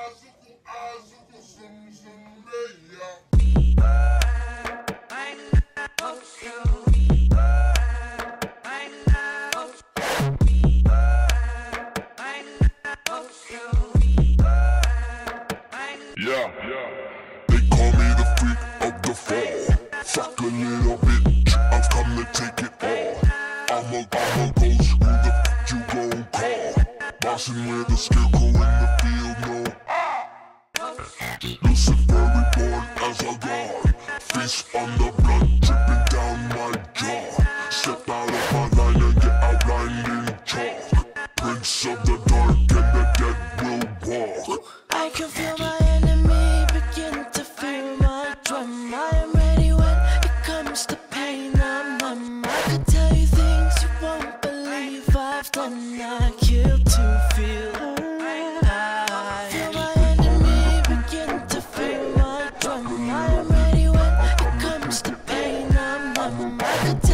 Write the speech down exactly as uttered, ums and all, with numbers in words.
Yeah, they call me the freak of the fall. Fuck a little bitch, I've come to take it all. I'm a, I'm a ghost, who the fuck you gon' call? Bossing with a scarecrow in the field, no. Lucifer reborn as a god. Face on the blood dripping down my jaw. Step out of my line and get outlined in chalk. Prince of the dark and the dead will walk. I can feel my enemy begin to feel my drum. I am ready when it comes to pain. I'm numb. I could tell you things you won't believe I've done. I kill to feel alive. Feel my enemy begin to feel my drum. I am ready when it comes to pain. I'm numb. I could tell